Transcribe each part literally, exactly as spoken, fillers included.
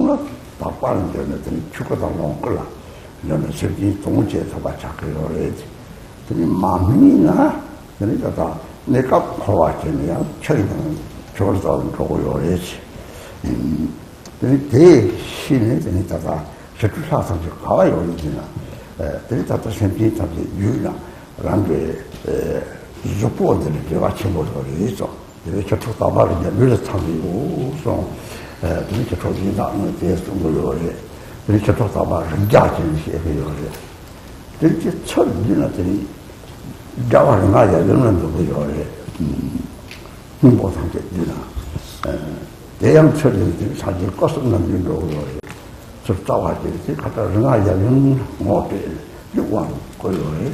了打官的呢，等于出国到龙国了，那么曾经总结他把这个要来的，等于马明啊，等于叫他那个考啊，怎么样，确定做到这个要来去，嗯，等于这些呢，等于叫他实质上上就考要来的了，呃，等于叫他身边他是有了，让个呃。日本的这个全部都来做，因为接触到嘛，人家没有参与我说，呃，等于接触领导，因为这是中国有的，等于接触到嘛，人家这些个有的，等于村里呢，等于家外人啊也人人都会有的，嗯，中国上这里呢，呃，这样村里等于参加各省人民都有的，就找下去，这看到人啊也人我的六万个有的。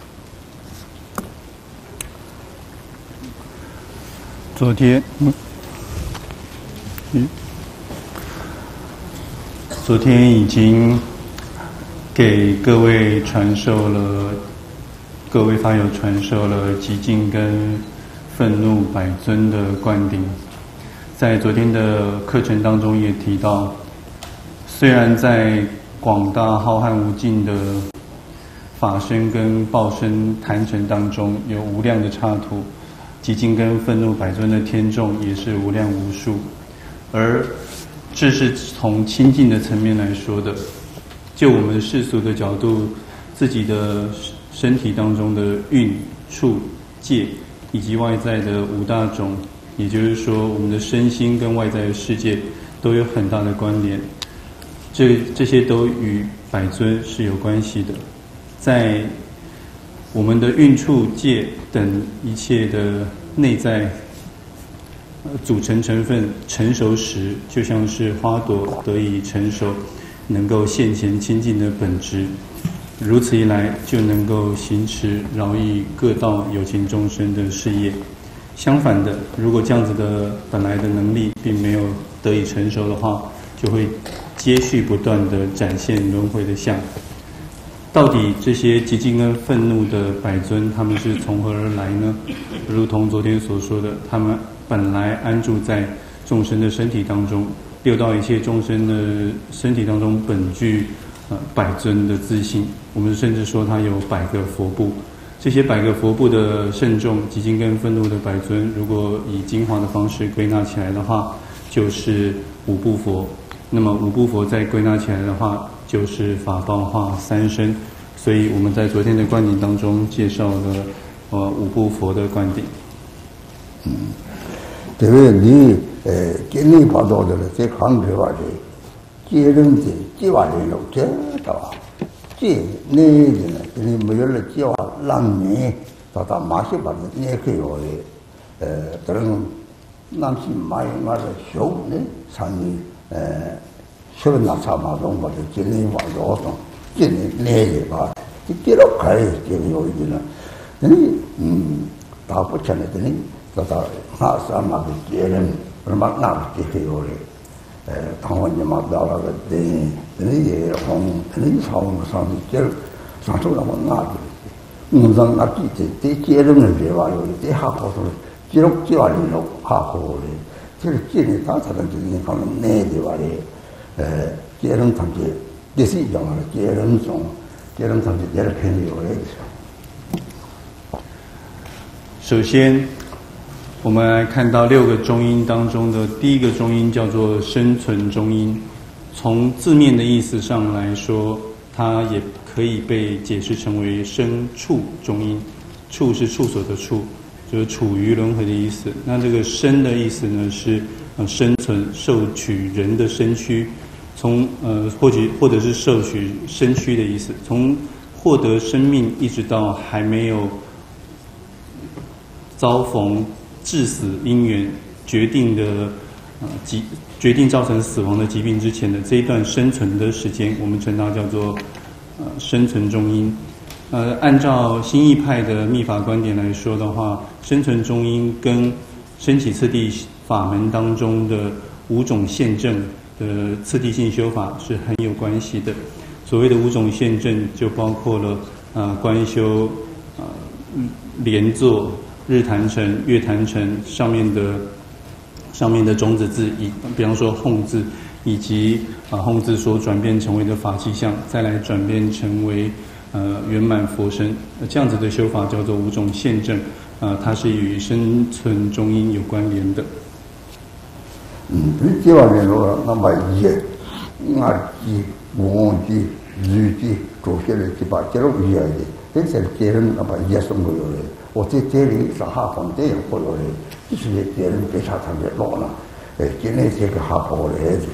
昨天，嗯，嗯，昨天已经给各位传授了，各位法友传授了极静跟愤怒百尊的灌顶。在昨天的课程当中也提到，虽然在广大浩瀚无尽的法身跟报身坛城当中有无量的刹土。极静跟愤怒百尊的天众也是无量无数，而这是从清净的层面来说的。就我们世俗的角度，自己的身体当中的蕴、处、界以及外在的五大种，也就是说，我们的身心跟外在的世界都有很大的关联。这这些都与百尊是有关系的，在我们的蕴处界等一切的内在组成成分成熟时，就像是花朵得以成熟，能够现前清净的本质。如此一来，就能够行持饶益各道有情众生的事业。相反的，如果这样子的本来的能力并没有得以成熟的话，就会接续不断的展现轮回的相。到底这些极静跟愤怒的百尊，他们是从何而来呢？如同昨天所说的，他们本来安住在众生的身体当中，六道一切众生的身体当中本具呃百尊的自性。我们甚至说它有百个佛部。这些百个佛部的圣众，极静跟愤怒的百尊，如果以精华的方式归纳起来的话，就是五部佛。那么五部佛再归纳起来的话，就是法报化三身。所以我们在昨天的灌顶当中介绍了呃五部佛的灌顶。 嗯，这个你呃今年报道的了，在杭州话的接人的计划的有这道，这那的呢，你没有了计划让你到达马西巴的那个有的呃，这种南西马有马的小呢，上面呃。所以那差马中或者今年话多种，今年年的吧，这几落开就有一点了。等于嗯，大不成的等于到到那啥嘛个别人，那么那个就有的，呃，当我你嘛到那个等等于也红，等于朝我们上面接上头那么那个，嗯，让那地的对接人的这话有的，对下好多，几落几万人落下好的，就是今年他才能就是讲年的话的。呃，接人堂节，这是一种啊，接人种，接人堂节接了偏有的。 首先，我们来看到六个中音当中的第一个中音叫做生存中音。从字面的意思上来说，它也可以被解释成为生处中音。处是处所的处，就是处于轮回的意思。那这个生的意思呢是呃生存，受取人的身躯。从呃，或许或者是受取身躯的意思，从获得生命一直到还没有遭逢致死因缘决定的呃疾决定造成死亡的疾病之前的这一段生存的时间，我们称它叫做呃生存中阴。呃，按照新义派的密法观点来说的话，生存中阴跟升起次第法门当中的五种现证的次第性修法是很有关系的。所谓的五种现证，就包括了呃观修、呃莲座、日坛城、月坛城上面的上面的种子字，以比方说吽字， 以及啊弘子所转变成为的法器相，再来转变成为呃圆满佛身，这样子的修法叫做五种现证，啊，它是与生存中因有关联的。 嗯，这方面说，那么也，俺记、我记、日记，做些的几把这种也的，这些别人那么也送过来，我在这里上下房这样过来，就是别人别查他们老了，哎，今天这个还过来的。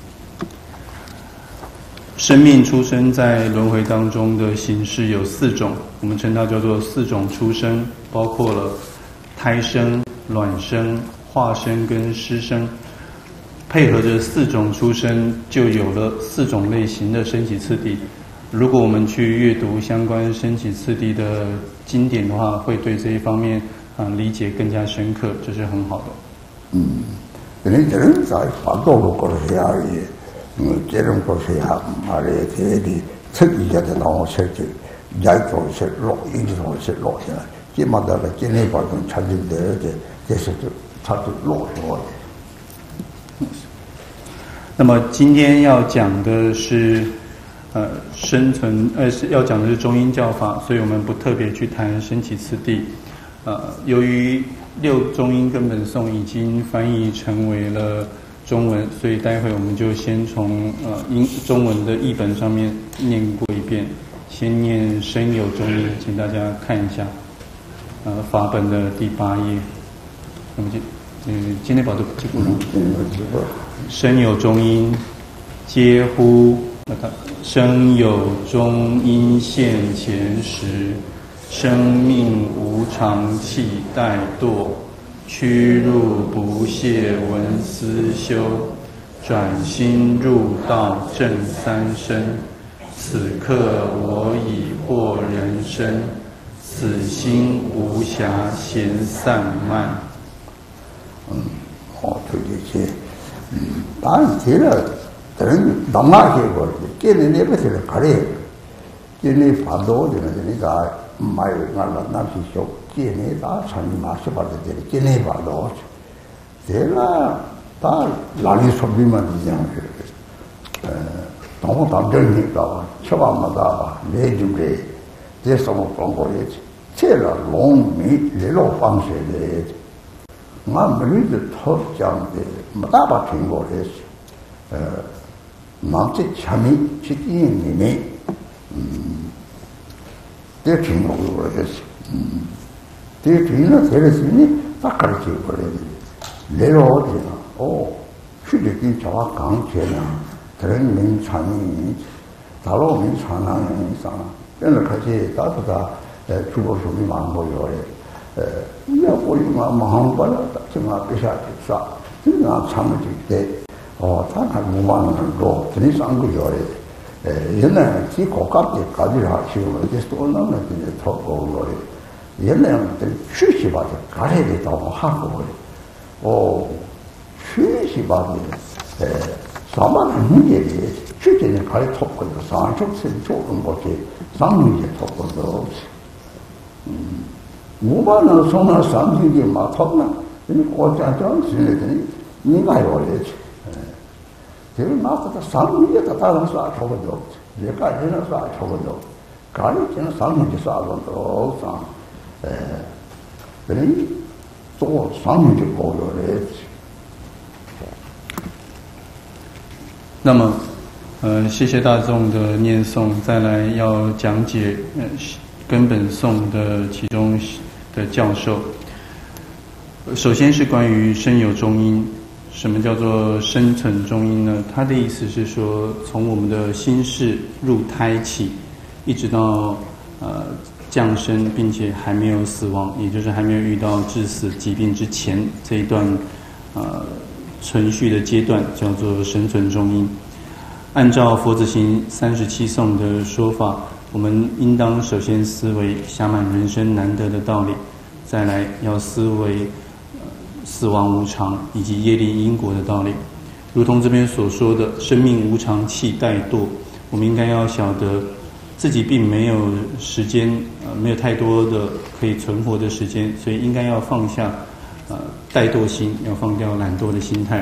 生命出生在轮回当中的形式有四种，我们称它叫做四种出生，包括了胎生、卵生、化生跟湿生。配合着四种出生，就有了四种类型的升起次第。如果我们去阅读相关升起次第的经典的话，会对这一方面啊、呃、理解更加深刻，这是很好的。 嗯，人这人在法道路过来而已，嗯，这种过来啊，马来这里出一些的让我设计，也做些落，一直做些落下来，起码到了今天把人查进来的，这是就查就落下来。 那么今天要讲的是，呃，生存，呃，是要讲的是中阴教法，所以我们不特别去谈升起次第。呃，由于六中阴根本颂已经翻译成为了中文，所以待会我们就先从呃英中文的译本上面念过一遍，先念生有中阴，请大家看一下，呃，法本的第八页，那么就。嗯，今天保都记不了。生有中阴，皆乎生有中阴现前时，生命无常气怠惰，屈入不懈闻思修，转心入道正三生。此刻我已获人身，此心无暇闲散漫。 嗯，好，就这些，嗯，当然提了，等当那些个，今年那个是可以，今年发多的那个买俺那那些小，今年大产嘛是把这这今年发多，这个他哪里说明嘛这样子，呃，当我当真的到，吃完嘛到吧，没就这，这什么中国的，这了农民联络方式的。我们的头讲的没大把听过的是，呃，忙在前面去电影里面，嗯，这听过的是，嗯，这听了这个是呢，大概听过来的，来了我听了，哦，去的跟叫我讲起来，这人民传人，大陆民传人上，真的开始打不打，呃，中国属于蛮多有的。呃，要我用啊，忙不了的，就啊别下去杀，经常参不进的。哦，他还五万人多，肯定三个月的。呃，原来几国家的搞的下去了，这多那么的超过了的。原来的学习吧的，搞来的到韩国的。哦，学习吧的，呃，上班很年的，学习呢搞的超过了，上周是做中国的，上年就超过了。嗯。五万人从那上去的嘛，他们人国家讲起来的，应该有的去。嗯，这个那个他上去的，他当然耍差不多，也干人耍差不多，干的人上去就耍不多上，呃，人做上去就够了的去。 那么，呃，谢谢大众的念诵，再来要讲解呃根本颂的其中的教授。首先是关于生有中阴，什么叫做生存中阴呢？他的意思是说，从我们的心事入胎起，一直到呃降生，并且还没有死亡，也就是还没有遇到致死疾病之前这一段呃存续的阶段，叫做生存中阴。按照佛子行三十七颂的说法，我们应当首先思维暇满人生难得的道理，再来要思维、呃、死亡无常以及业力因果的道理。如同这边所说的生命无常气怠惰，我们应该要晓得自己并没有时间，呃，没有太多的可以存活的时间，所以应该要放下呃怠惰心，要放掉懒惰的心态。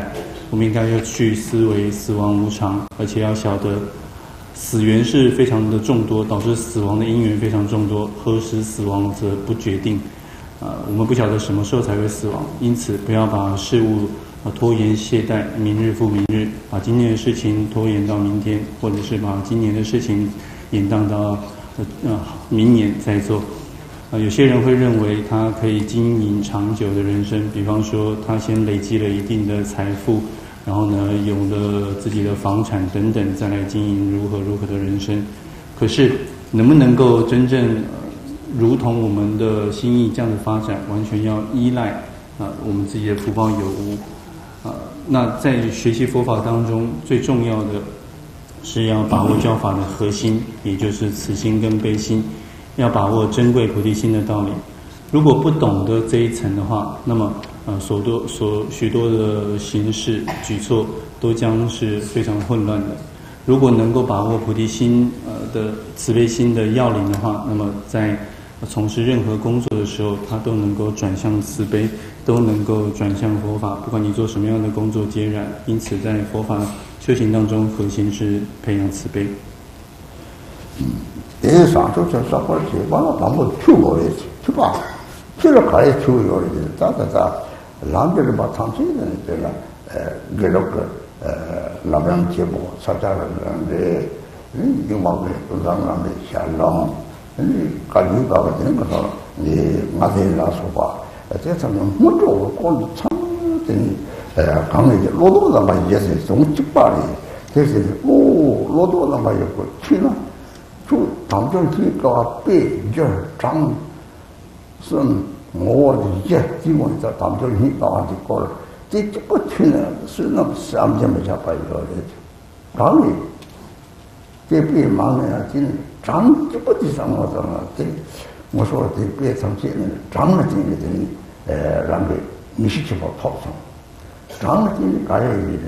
我们应该要去思维死亡无常，而且要晓得死缘是非常的众多，导致死亡的因缘非常众多。何时死亡则不决定，啊、呃，我们不晓得什么时候才会死亡，因此不要把事物啊拖延懈怠，明日复明日，把今天的事情拖延到明天，或者是把今年的事情延宕到呃呃明年再做。啊、呃，有些人会认为他可以经营长久的人生，比方说他先累积了一定的财富，然后呢有了自己的房产等等，再来经营如何如何的人生。可是能不能够真正、呃、如同我们的心意这样的发展，完全要依赖啊、呃、我们自己的福报有无。啊、呃，那在学习佛法当中，最重要的是要把握教法的核心，也就是慈心跟悲心。要把握珍贵菩提心的道理。如果不懂得这一层的话，那么呃所多所许多的形式举措都将是非常混乱的。如果能够把握菩提心呃的慈悲心的要领的话，那么在从事任何工作的时候，他都能够转向慈悲，都能够转向佛法。不管你做什么样的工作皆然。因此，在佛法修行当中，核心是培养慈悲。 嗯。내 상처를 쌓고 제발 방법 추고해야지. 추가. 추를 가야 추요리지. 다다다 람들을 막 탐지는 데가 에 그렇게 에 라면 제보 사자를 하는데 이 막에 그랑람에 샬롬 이 가지가 되는 거서 이 마데라서 봐. 대체는 뭐도 꼴 참더니 에 강에 로도가 많이 예서 정직발이 대신 오 로도가 많이 있고 치나 주 담정기가 빼저 장 선 뭐지 이제 기본에서 담정기가 가지고 뒤집어 치는 수는 삼점을 잡아야 돼. 강이 대비 망해야 진 장집어지 상하잖아. 뭐说대비 상체는 장을 되니 에 랑게 미식치고 톱성. 장을 되니 가야 돼.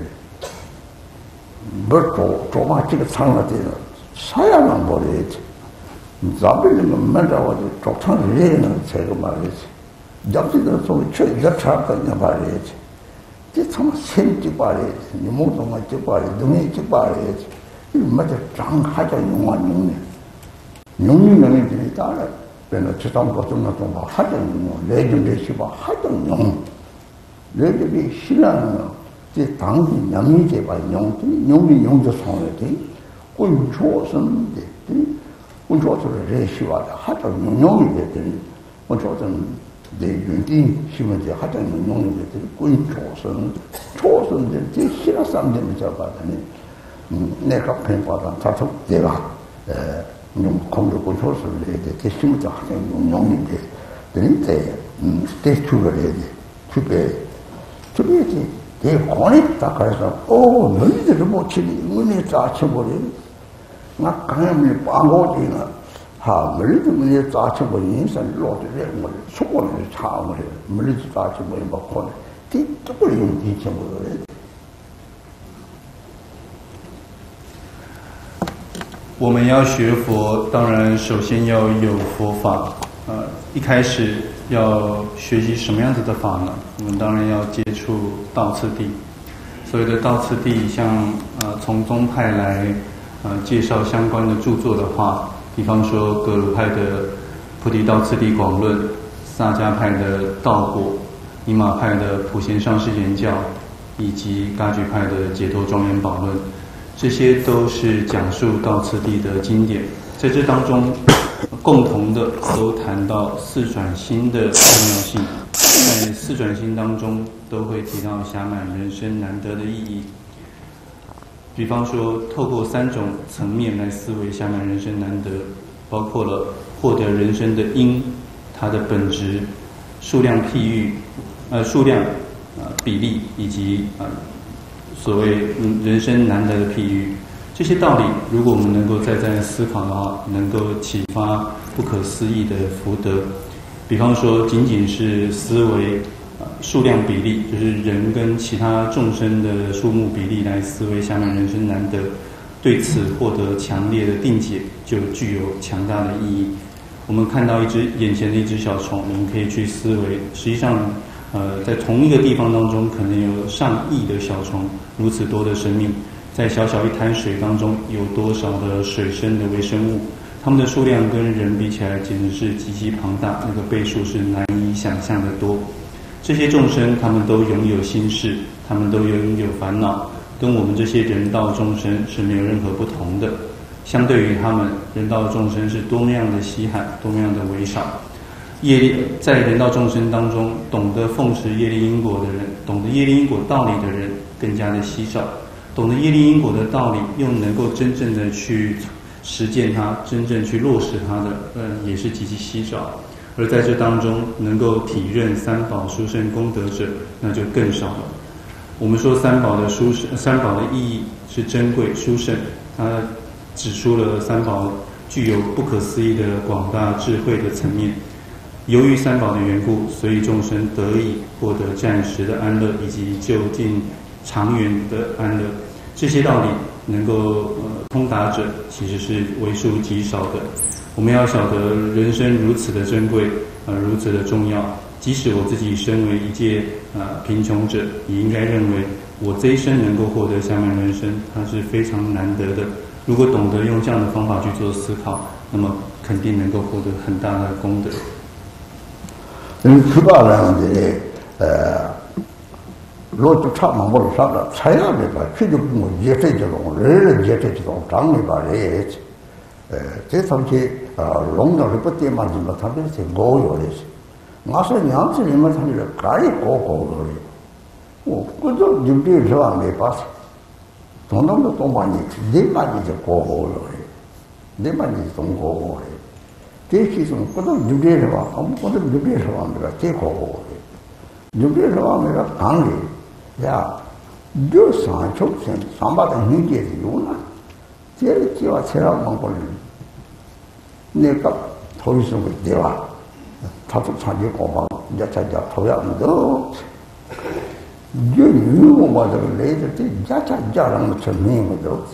뭐또 조마치가 상하되 사야만 버려야지. 잡으려면 맨다고 족창을 내는 제가 말이지. 잡지도 소리 쳐, 잡차거든요 말이지. 이게 참 샘지 말이지. 목동만 찍어야지. 능이 찍어야지. 이거 맞아. 장하자 용한 용리. 용리 용리들이 따라. 그래서 지상 것좀 좀 하자 용. 내집에 시바 하자 용. 내집에 신하는 이 당신 양이제 봐 용. 용리 용조 손에 돼. 군초선데. 군초선을 레시와다 하자 용용이 되더니 군초선 내윤디 시문제 하자 용용이 되더니 군초선 초선들 제 신화 쌈점을 잡아다니 내가 팬받아 자석 내가 용 공도 군초선을 내야 돼. 시문제 하자 용용이 돼. 되니 때 대출을 해야 돼. 주배 주배지 내 권에 딱 가서 오 너희들을 못 치니 은혜 짜쳐버려. 나 강함이 빵고지나 하 멀리도 문에 짜쳐버린 인생 로드에 뭐 속원을 차오래 멀리도 짜쳐버린 먹고 뒤쪽을 용기쳐버려. 我们要学佛，当然首先要有佛法。呃，一开始要学习什么样子的法呢？我们当然要接触道次第。所谓的道次第，像呃从宗派来呃介绍相关的著作的话，比方说格鲁派的《菩提道次第广论》，萨迦派的《道果》，尼玛派的《普贤上师言教》，以及噶举派的《解脱庄严宝论》，这些都是讲述道次第的经典。在这当中，共同的都谈到四转心的重要性，在四转心当中都会提到暇满人生难得的意义。比方说，透过三种层面来思维暇满人生难得，包括了获得人生的因，它的本质、数量譬喻、呃数量、呃比例，以及呃所谓人生难得的譬喻。这些道理，如果我们能够再再思考的话，能够启发不可思议的福德。比方说，仅仅是思维呃数量比例，就是人跟其他众生的数目比例来思维暇满人生难得，对此获得强烈的定解，就具有强大的意义。我们看到一只眼前的一只小虫，我们可以去思维，实际上呃，在同一个地方当中，可能有上亿的小虫，如此多的生命，在小小一滩水当中，有多少的水生的微生物，它们的数量跟人比起来，简直是极其庞大，那个倍数是难以想象的多。这些众生，他们都拥有心事，他们都拥有烦恼，跟我们这些人道众生是没有任何不同的。相对于他们，人道众生是多么样的稀罕，多么样的微少。业力在人道众生当中，懂得奉持业力因果的人，懂得业力因果道理的人更加的稀少。懂得业力因果的道理，又能够真正的去实践它，真正去落实它的，呃，也是极其稀少。而在这当中，能够体认三宝殊胜功德者，那就更少了。我们说三宝的殊胜，三宝的意义是珍贵殊胜，它指出了三宝具有不可思议的广大智慧的层面。由于三宝的缘故，所以众生得以获得暂时的安乐，以及就近长远的安乐。这些道理能够呃通达者，其实是为数极少的。我们要晓得人生如此的珍贵，呃如此的重要。即使我自己身为一介呃贫穷者，也应该认为我这一生能够获得下面人生，它是非常难得的。如果懂得用这样的方法去做思考，那么肯定能够获得很大的功德。 이 그바라는데 로또 참만 모르 살아 차야를 봐. 피도 뭐 예태지로 레레 예태지로 장미 바래. 에 대상치 롱도를 버티 만지 못하면 제 고요래서. 마서 냥스님을 하니라 가이 고고를. 어 그저 준비를 좋아하네 봤어. 돈도 또 많이 내 많이 저 고고를. 내 많이 좀 고고를. 대시선 그도 준비를 와. 아무것도 준비를 와니까 제 고고를. 준비를 와니까 강리. 야, 너 산초생 산바다 hinge지 요나. 제일 지와 제라만 걸리. 내가 도의성을 내와. 다섯 차지 고방 이제 자자 토야도. 저 유모마들 레이들 때 자자 자랑 처음인 것도.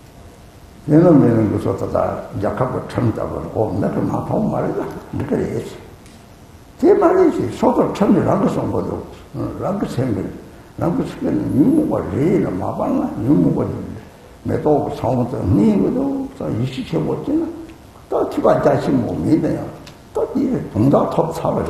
내는 내는 그 소다다 약하고 참다고 고 내가 마파 말이다. 그래. 제 말이지. 소도 참이라고 선 것도. 라고 생각. 남그 시간에 유무가 레이나 마방나 유무가 매도 상부터 니거도 저 이시체 못지나 또 티바 자신 몸이네요. 또 이게 동다 톱 사버려.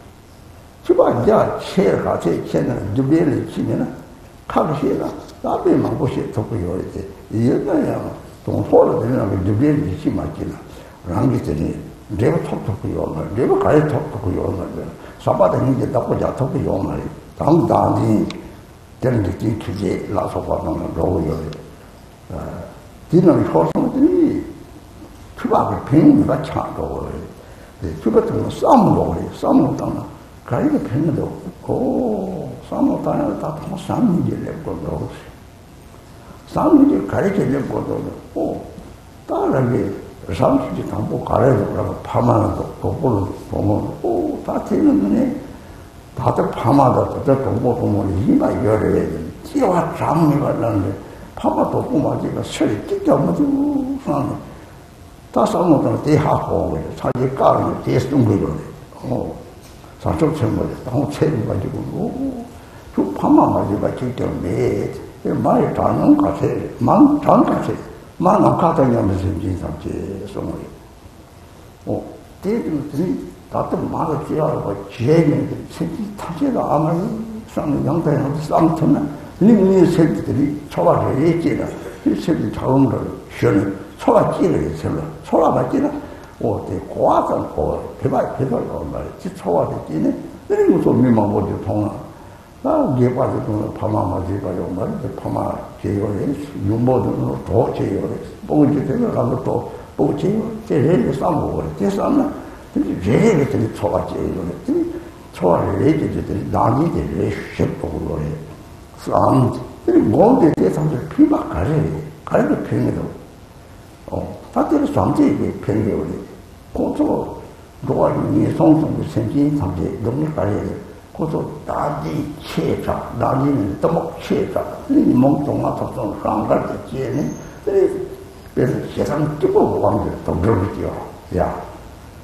티바 자 체가 제 체는 준비를 치면은 카르시나 나비만 보시 덮고요 이제 이거야 동포를 되는 게 준비를 치지 맞지나 랑기들이 내가 톱 덮고요 내가 가에 톱 덮고요 사바다 이제 덮고 자 덮고요 말이 당당히 되는 게 뒤에 나서 봐서는 로요. 아, 뒤는 소송들이 투박을 병이가 차고. 네, 투박은 싸움으로 그래. 싸움으로 당나. 가이가 병도 오, 싸움으로 당나 다 싸움이 내고 그러고. 싸움이 가이게 내고도 오, 따라게 싸움이 담보 가래도 그러고 파마도 도보를 보면 오, 다 되는데 다들 파마다 다들 공부 공부를 이마 열어야 돼. 지와 장미가 나는데 파마 도구 맞이가 설이 찢겨 가지고 사는. 다 싸움을 대하고 자기 까는 대스던 거래. 어. 사적 전부에 너무 체를 가지고 오. 그 파마 맞이가 찢겨 매. 말이 다는 가세. 만 다는 가세. 만한 가다냐면서 진상제 소리. 어. 대들이 다들 말을 지어하고 지혜는 생기 타지가 아무리 싸는 양다양한 싸움터나 님이 새끼들이 초가를 했지라 이 새끼 작은 걸 쉬는 초가 찌를 했어 초가 맞지나 어때 고아선 고 대박 대박로 말이지 초가 됐지네 이런 것도 미만 보지 통화 나 예바도 파마 맞이 가지고 말이지 파마 제거해 윤보도 더 제거해 뽕지 되는 것도 뽕 제거 제일 싸우고 그래 싸움나 레이들이 초가지 이거는 초가를 레이들이 나니들이 쉐보고 그래 싸움 이 뭔데 대상들 피막 가래 가래도 평해도 어 다들 싸움지 이게 평해 그래 고소 노아니 성성의 생긴 상태 너무 가래 고소 나지 체자 나지는 또목 체자 이 몽동아 덕성 상갈 때에는 그래서 세상 뜨거워 왕들 또 그러지요 야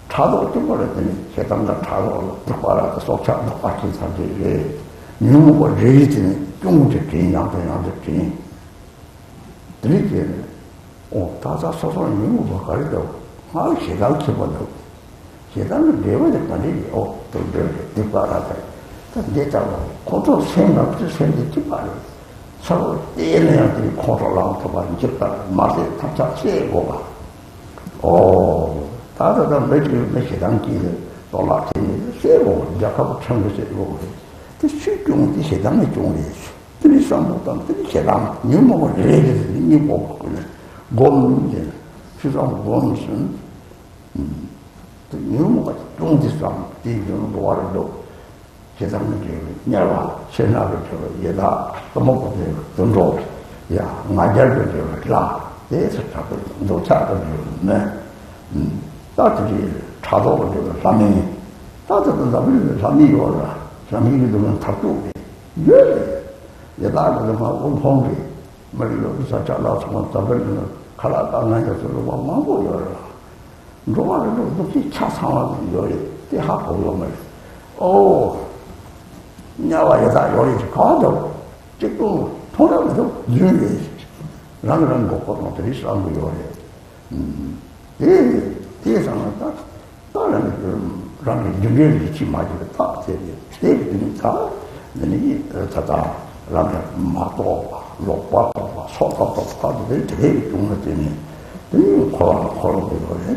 차도 떠버렸더니 해당자 차도 들어가라 속차도 같이 사지 누구고 레이드는 중국적 개인양도 양적 개인 드리게 어 다자 소소는 누구고 가리도 아 시간 키보도 시간은 내가 될 거니 어또 들어가라 내자고 고도 생각도 생기지 말고 서로 떼내야들이 코로나부터 말이 적다 맛에 탑착 세고 봐. 오, 다들 며칠 며칠 단기를 놀라더니 세고 약하고 청구 세고 그 실종 이 세상의 종이 들이 삼보다 들이 세상 유목을 내리듯이 이고 곰제 주상 곰슨 음 유목가 종지상 뒤는 노아도 세상의 냐와 세나를 저 예다 또먹고 돈도 야 맞아를 라 대해서 잡을 노차를 네 음 따뜻이 차도를 저 삼이 따뜻한 잡을 삼이 요라 삼이 되면 탁도 예 예다가 뭐 온통이 머리로 사자라서 잡을 칼아다나서 뭐 요라 로마로 높이 차 상황이 요리 대하고 오면 오 냐와 여자 요리 가도 지금 통화도 유리 라는 것도 들이 싸는 요리 음 예 대상은 딱 다른 그 라는 유리를 있지 마지막 딱 되게 되니까 너희 자다 라면 마도 로바도 소도도 가도 될 되게 좋은 때문에 이 코로나 코로나 요리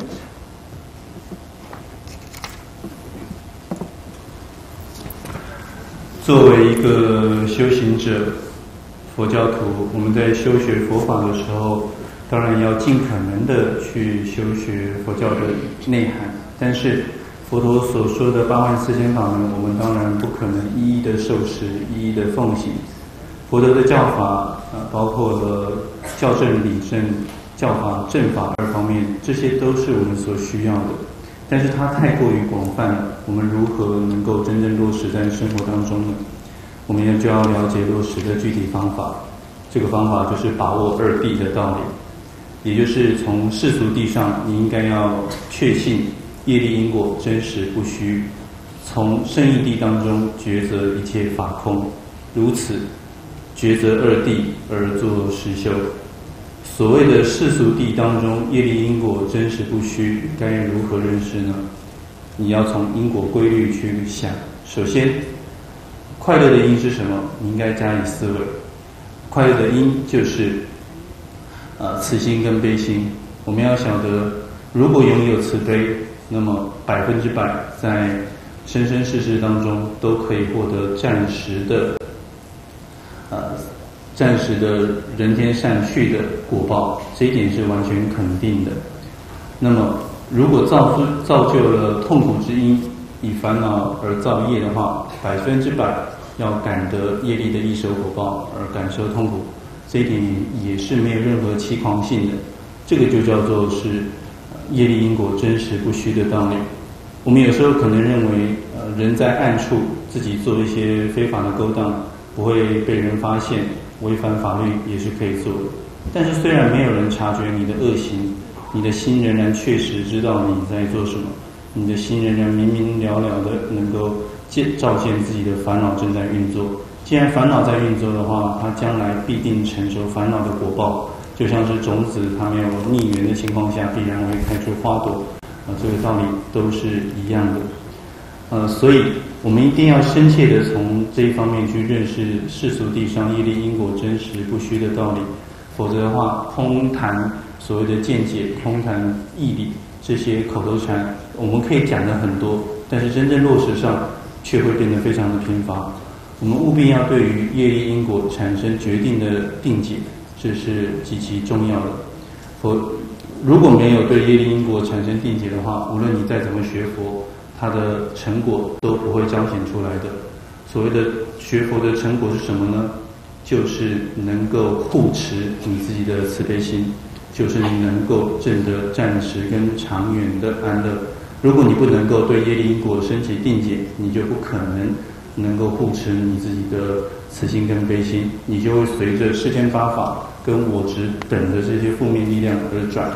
作为一个修行者，佛教徒，我们在修学佛法的时候，当然要尽可能的去修学佛教的内涵。但是，佛陀所说的八万四千法门，我们当然不可能一一的受持，一一的奉行。佛陀的教法，呃，包括了教正、理正、教法、正法二方面，这些都是我们所需要的。 但是它太过于广泛了，我们如何能够真正落实在生活当中呢？我们也就要了解落实的具体方法。这个方法就是把握二谛的道理，也就是从世俗谛上，你应该要确信业力因果真实不虚；从圣义谛当中抉择一切法空，如此抉择二谛而作实修。 所谓的世俗谛当中，业力因果真实不虚，该如何认识呢？你要从因果规律去想。首先，快乐的因是什么？你应该加以思维。快乐的因就是，呃，慈心跟悲心。我们要晓得，如果拥有慈悲，那么百分之百在生生世世当中都可以获得暂时的，呃。 暂时的人天善趣的果报，这一点是完全肯定的。那么，如果造造就了痛苦之因，以烦恼而造业的话，百分之百要感得业力的一手果报而感受痛苦，这一点也是没有任何欺狂性的。这个就叫做是业力因果真实不虚的道理。我们有时候可能认为，呃，人在暗处自己做一些非法的勾当，不会被人发现。 违反法律也是可以做的，但是虽然没有人察觉你的恶行，你的心仍然确实知道你在做什么，你的心仍然明明了了的能够见照见自己的烦恼正在运作。既然烦恼在运作的话，它将来必定承受烦恼的果报，就像是种子它没有逆缘的情况下，必然会开出花朵，啊、呃，这个道理都是一样的。呃，所以。 我们一定要深切地从这一方面去认识世俗谛上业力因果真实不虚的道理，否则的话，空谈所谓的见解、空谈义理这些口头禅，我们可以讲的很多，但是真正落实上却会变得非常的贫乏。我们务必要对于业力因果产生决定的定解，这是极其重要的。否，如果没有对业力因果产生定解的话，无论你再怎么学佛。 它的成果都不会彰显出来的。所谓的学佛的成果是什么呢？就是能够护持你自己的慈悲心，就是你能够证得暂时跟长远的安乐。如果你不能够对业力因果升起定解，你就不可能能够护持你自己的慈心跟悲心，你就会随着世间八法跟我执等的这些负面力量而转。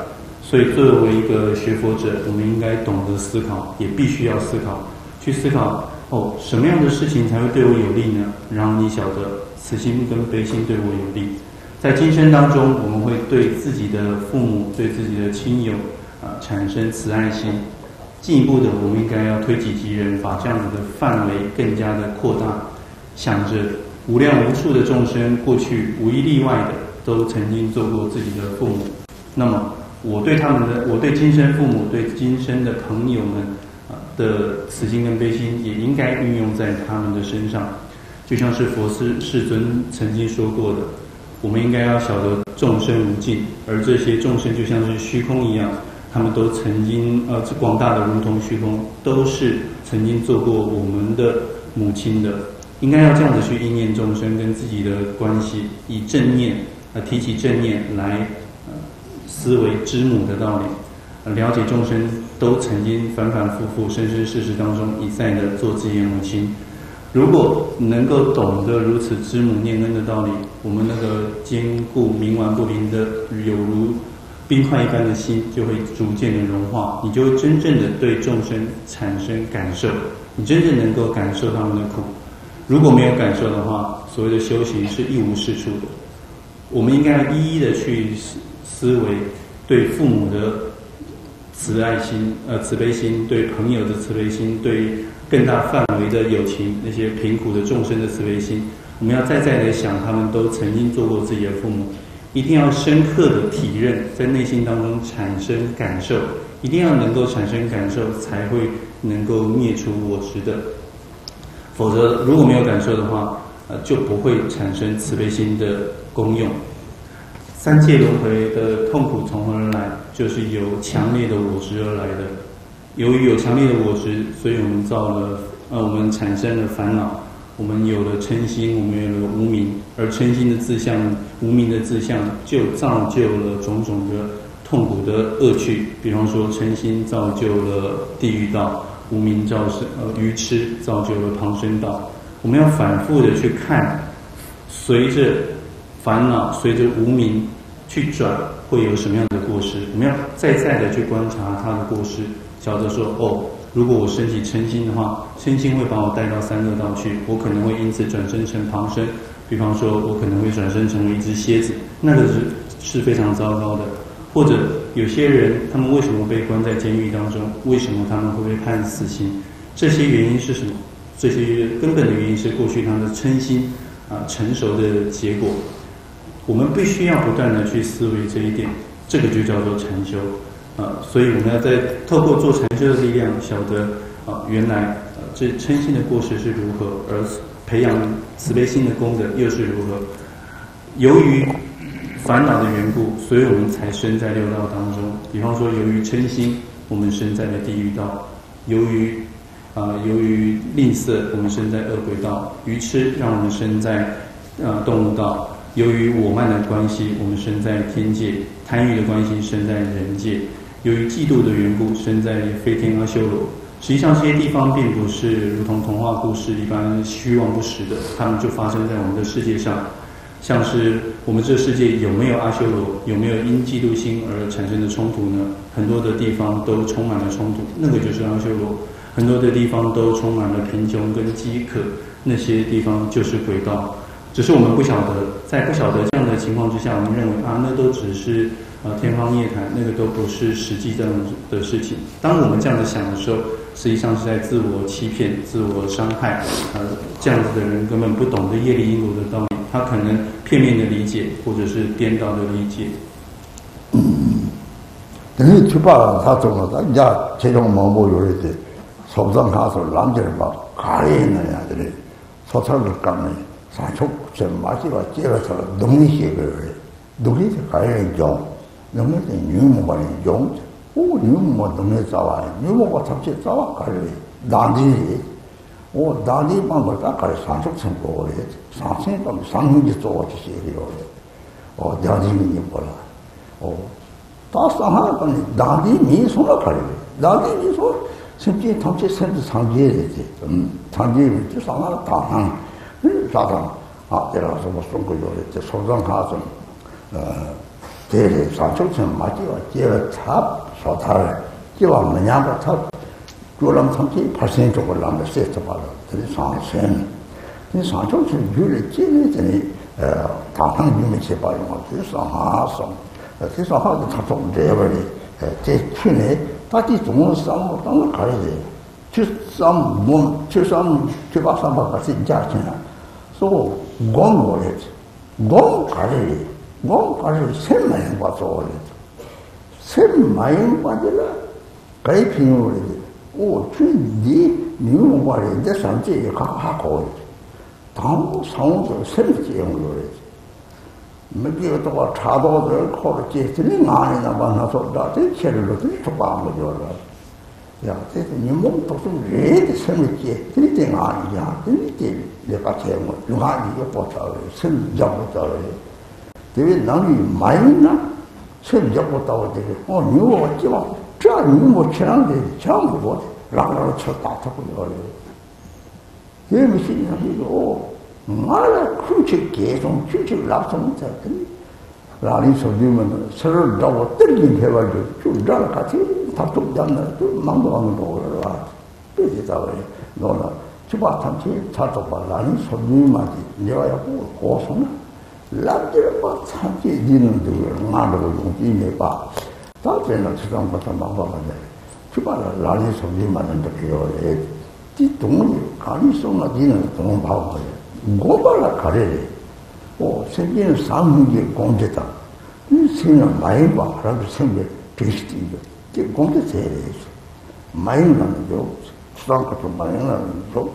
所以作为一个学佛者，我们应该懂得思考，也必须要思考，去思考哦，什么样的事情才会对我有利呢？让你晓得慈心跟悲心对我有利。在今生当中，我们会对自己的父母、对自己的亲友啊、呃、产生慈爱心。进一步的，我们应该要推己及人，把这样子的范围更加的扩大，想着无量无数的众生，过去无一例外的都曾经做过自己的父母。那么，我对他们的，我对今生父母、对今生的朋友们啊的慈心跟悲心，也应该运用在他们的身上。就像是佛世世尊曾经说过的，我们应该要晓得众生无尽，而这些众生就像是虚空一样。他们都曾经，呃，广大的如同虚空，都是曾经做过我们的母亲的，应该要这样子去应念众生跟自己的关系，以正念，呃，提起正念来，呃，思维知母的道理，呃，了解众生都曾经反反复复、生生世世当中一再的做自己的母亲。如果能够懂得如此知母念恩的道理，我们那个坚固冥顽不灵的，有如冰块一般的心就会逐渐的融化，你就会真正的对众生产生感受，你真正能够感受他们的苦。如果没有感受的话，所谓的修行是一无是处的。我们应该要一一的去思维对父母的慈爱心、呃慈悲心，对朋友的慈悲心，对更大范围的友情，那些贫苦的众生的慈悲心。我们要再再的想，他们都曾经做过自己的父母。一定要深刻的体认，在内心当中产生感受，一定要能够产生感受，才会能够灭除我执的。否则，如果没有感受的话，呃，就不会产生慈悲心的功用。三界轮回的痛苦从何而来？就是由强烈的我执而来的。由于有强烈的我执，所以我们造了，呃，我们产生了烦恼。我们有了嗔心，我们有了无明，而嗔心的自相、无明的自相，就造就了种种的痛苦的恶趣。比方说，嗔心造就了地狱道，无明造呃愚痴造就了旁生道。我们要反复的去看，随着烦恼，随着无明去转，会有什么样的过失？我们要再再的去观察它的过失，晓得说哦。如果我升起嗔心的话，嗔心会把我带到三恶道去，我可能会因此转生成旁生。比方说，我可能会转生成为一只蝎子，那个是是非常糟糕的。或者有些人，他们为什么被关在监狱当中？为什么他们会被判死刑？这些原因是什么？这些根本的原因是过去他的嗔心啊成熟的结果。我们必须要不断的去思维这一点，这个就叫做禅修。啊，所以我们要在透过做禅修的力量，晓得啊，原来呃这嗔心的过失是如何，而培养慈悲心的功德又是如何。由于烦恼的缘故，所以我们才生在六道当中。比方说，由于嗔心，我们生在了地狱道；由于啊、呃，由于吝啬，我们生在恶鬼道；愚痴让我们生在啊、呃、动物道；由于我慢的关系，我们生在天界；贪欲的关系，生在人界。由于嫉妒的缘故，生在飞天阿修罗。实际上，这些地方并不是如同童话故事一般虚妄不实的，它们就发生在我们的世界上。像是我们这个世界有没有阿修罗，有没有因嫉妒心而产生的冲突呢？很多的地方都充满了冲突，那个就是阿修罗。很多的地方都充满了贫穷跟饥渴，那些地方就是鬼道。只是我们不晓得，在不晓得这样的情况之下，我们认为啊，那都只是呃天方夜谭，那个都不是实际这样的事情。当我们这样子想的时候，实际上是在自我欺骗、自我伤害。呃，这样子的人根本不懂得业力因果的道理，他可能片面的理解，或者是颠倒的理解。 嗯，等于去把他走了，人家这种毛毛有的，手上他说男人吧，가리는 애들이 소설을 까면 사촉 좀 마시고 찌어서 능리식을 능리식 가야죠. 능리식 유모가 용, 오 유모 능리 싸와, 유모가 잡지 싸와 가리 나디, 오 나디만 걸다 가리 사촉 청고 그래, 사촉 상승지 쏘고 지시해요. 어 나디민이 뭐라, 어 다 상하더니 나디 미소가 가리, 나디 미소甚至他这甚至常见的这，嗯，常见的就上那个大堂，嗯，大堂啊，这老师我送过有的，这手上卡中，呃， 对对，上秋天嘛就要接了茶烧茶了，就往门两个他做了长期拍摄这个浪的设置吧了，这里上山，你上秋天有了接了这里呃，大堂里面去把用啊，这上哈上，呃，这上哈的他从这边的，呃，在去年他的总上午当然可以的，就上午就上就把上把个是加进来，说光过来的，光可以的。我可是千万把做的，千万把的了，改变我的，我去你你我把人家上这一卡卡搞的，当上午就什么节目了的，没这个的话查到这考了这这里哪里那帮他说的，这钱了这出八个就了，呀，这是你们都是人的什么节，这里在哪里呀？这里的那个节目，哪里也不着的，什么也不着的。因为那里买呢，谁也不到这个。哦，你我记吧，这你我抢的抢不过的，让人吃打他不了的。因为心上这个哦，我来空气改种，空气拉松在跟，哪里说你们吃了让我等你开完就就让他听，他中间呢都忙到忙到了吧，这就到了，弄了就把他去他都把哪里说你们的，你要要过过松了。那这把长期你能这个按这个用意没把，到这了吃上不上办法的，就把那哪里说你们能这个要的，这东西看你说嘛，你能怎么办法的？我把它看来的，哦，身边三分的工资的，你现在买吧，那个成本真是低的，这工资才来是，买了就上个就买了就。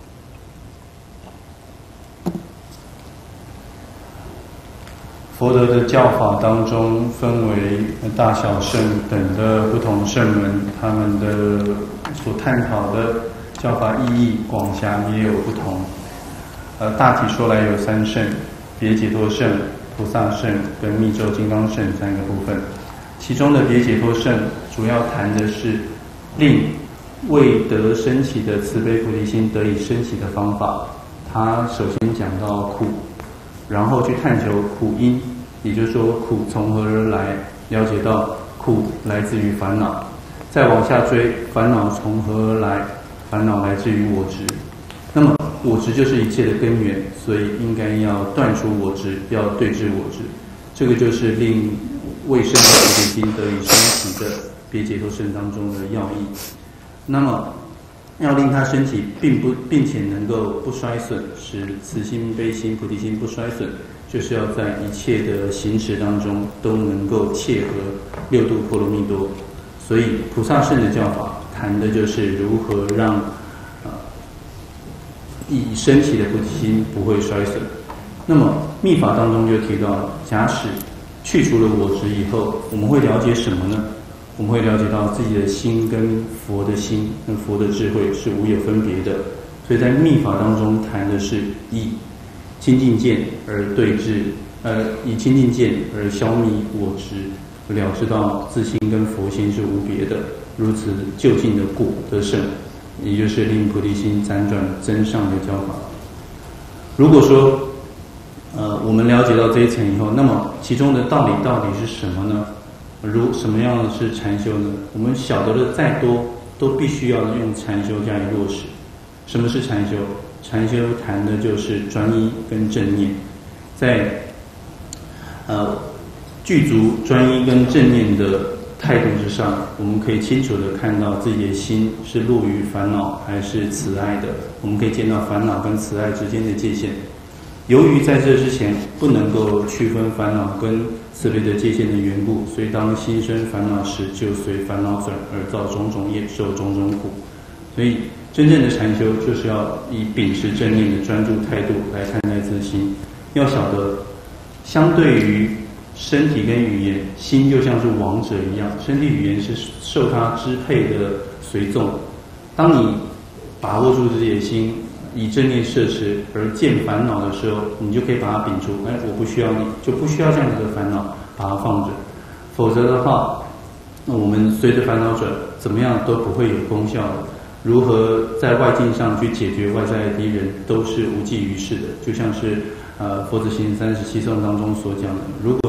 佛陀的教法当中分为大小圣等的不同圣门，他们的所探讨的教法意义广狭也有不同。呃，大体说来有三圣：别解脱圣、菩萨圣跟密咒金刚圣三个部分。其中的别解脱圣主要谈的是令未得升起的慈悲菩提心得以升起的方法。他首先讲到苦，然后去探求苦因。也就是说，苦从何而来？了解到苦来自于烦恼，再往下追，烦恼从何而来？烦恼来自于我执。那么我执就是一切的根源，所以应该要断除我执，要对治我执。这个就是令未生的菩提心得以升起的别解脱圣当中的要义。那么要令它升起，并不并且能够不衰损，使慈心、悲心、菩提心不衰损。就是要在一切的行持当中都能够切合六度波罗蜜多，所以菩萨圣的教法谈的就是如何让呃已升起的菩提心不会衰损。那么密法当中就提到了，假使去除了我执以后，我们会了解什么呢？我们会了解到自己的心跟佛的心跟佛的智慧是无有分别的。所以在密法当中谈的是以清净见而对治，呃，以清净见而消弭我执，了知到自心跟佛心是无别的，如此究竟的果得胜，也就是令菩提心辗转增上的教法。如果说，呃，我们了解到这一层以后，那么其中的道理到底是什么呢？如什么样是禅修呢？我们晓得的再多，都必须要用禅修加以落实。什么是禅修？禅修谈的就是专一跟正念，在呃具足专一跟正念的态度之上，我们可以清楚的看到自己的心是落于烦恼还是慈爱的。我们可以见到烦恼跟慈爱之间的界限。由于在这之前不能够区分烦恼跟慈悲的界限的缘故，所以当心生烦恼时，就随烦恼转而造种种业，受种种苦。所以真正的禅修就是要以秉持正念的专注态度来看待自心。要晓得，相对于身体跟语言，心就像是王者一样，身体语言是受他支配的随从。当你把握住自己的心，以正念摄持而见烦恼的时候，你就可以把它摒除。哎，我不需要你，就不需要这样子的烦恼，把它放着。否则的话，那我们随着烦恼转，怎么样都不会有功效的。如何在外境上去解决外在的敌人，都是无济于事的。就像是呃佛子行三十七颂当中所讲的，如果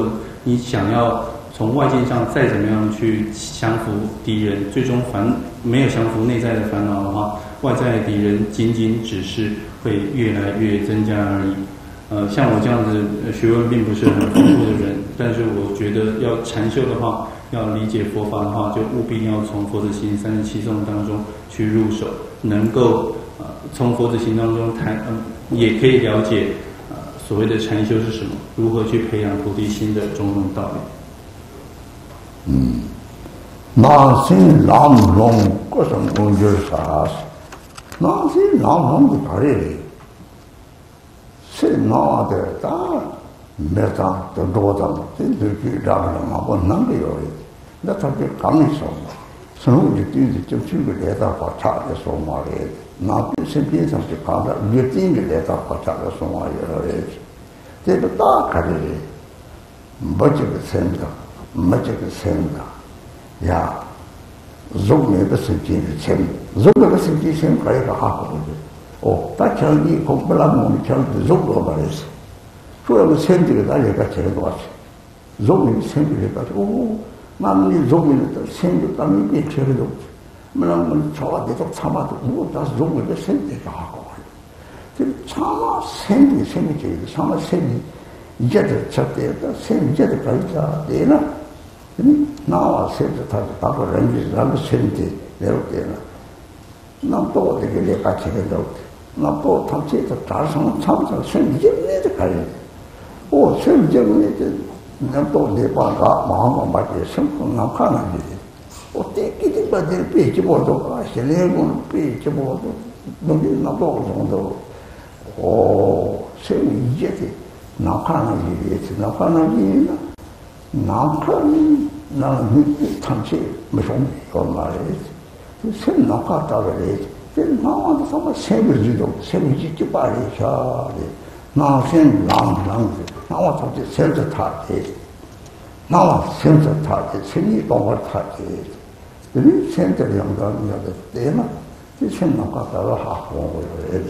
你想要从外界上再怎么样去降服敌人，最终烦没有降服内在的烦恼的话，外在的敌人仅仅只是会越来越增加而已。呃，像我这样子学问并不是很丰富的人，但是我觉得要禅修的话，要理解佛法的话，就务必要从佛子行三十七颂当中去入手，能够呃从佛子行当中谈，呃，也可以了解呃所谓的禅修是什么，如何去培养菩提心的种种道理。 嗯，那心朗龙各种工具啥？那心朗龙的哪里？是那的大没长的多长，这就去让人嘛，我能够有的，那他就刚一说嘛，生活的对的就去个来到我差的说嘛来的，那本身边上就看到越近的来到我差的说嘛有来的，这个大开的人，没这个身的，没这个身的，呀，肉没个身体的身，肉那个身体身还有个好好的。哦，他讲你恐不让我们讲的肉多嘛的是，所以我身体的大家个钱多少钱，肉的身体的个哦，那么你肉的身体当你别吃的肉，那么我们炒的都差不多，哦，但是肉的身体个好好的，这个差嘛身体身体这个差嘛身体，一直吃的，但身体的可以讲对了，嗯，那我身体他大个人的那个身体了解了，那多的个那个钱了解。那不，他这个早上常常身体内的可以，哦，身体内的那多的把个忙忙把这生活难看上去，我这给这把这背起我都啊，现在我背起我都弄的那多种都，哦，身体的难看上去的，难看上去呢，难看那你长期没什么搞嘛的，身难看到了的。这那我他妈谁不知道？谁不知就把人下的，那先浪浪的，那我他就选择他的，那我选择他的，请你帮我他的，你选择两个你要的对吗？这选那个到了好我我来的。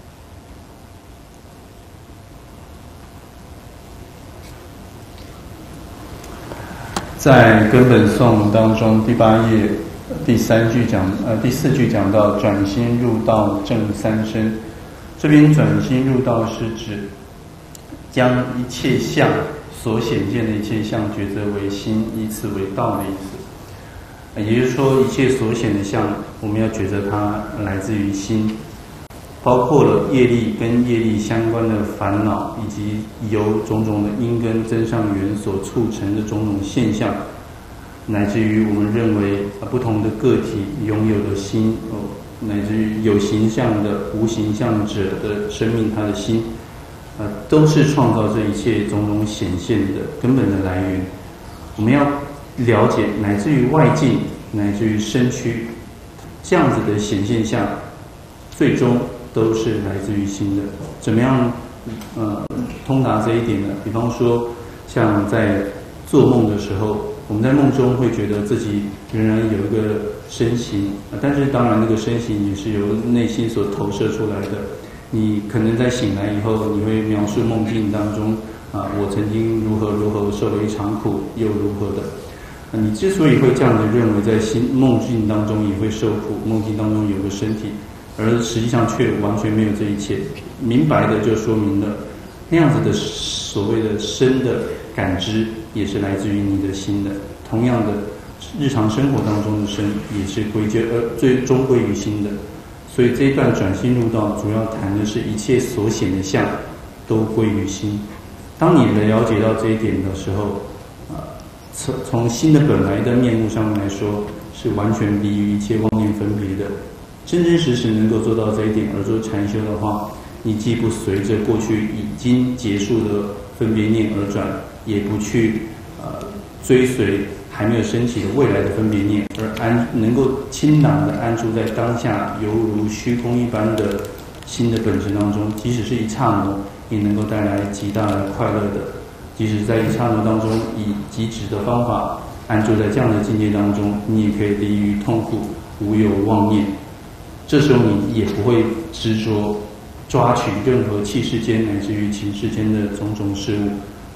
在根本颂当中第八页。第三句讲，呃，第四句讲到转心入道正三身，这边转心入道是指将一切相所显现的一切相觉则为心，以此为道的意思。也就是说，一切所显的相，我们要觉得它来自于心，包括了业力跟业力相关的烦恼，以及由种种的因根增上缘所促成的种种现象。乃至于我们认为不同的个体拥有的心，哦，乃至于有形象的、无形象者的生命，他的心，呃，都是创造这一切种种显现的根本的来源。我们要了解，乃至于外境，乃至于身躯，这样子的显现相，最终都是来自于心的。怎么样，呃，通达这一点呢？比方说，像在做梦的时候。我们在梦中会觉得自己仍然有一个身形，但是当然那个身形也是由内心所投射出来的。你可能在醒来以后，你会描述梦境当中啊，我曾经如何如何受了一场苦，又如何的。你之所以会这样的认为，在心梦境当中也会受苦，梦境当中有个身体，而实际上却完全没有这一切。明白的就说明了，那样子的所谓的身的感知。也是来自于你的心的，同样的，日常生活当中的身也是归结而最终归于心的，所以这一段转心入道主要谈的是一切所显的相都归于心。当你了解到这一点的时候，呃，从从心的本来的面目上面来说，是完全离于一切妄念分别的。真真实实能够做到这一点而做禅修的话，你既不随着过去已经结束的分别念而转。也不去呃追随还没有升起的未来的分别念，而安能够清朗的安住在当下，犹如虚空一般的心的本质当中，即使是一刹那，也能够带来极大的快乐的。即使在一刹那当中，以极止的方法安住在这样的境界当中，你也可以离于痛苦，无有妄念。这时候你也不会执着抓取任何气世间乃至于情世间的种种事物。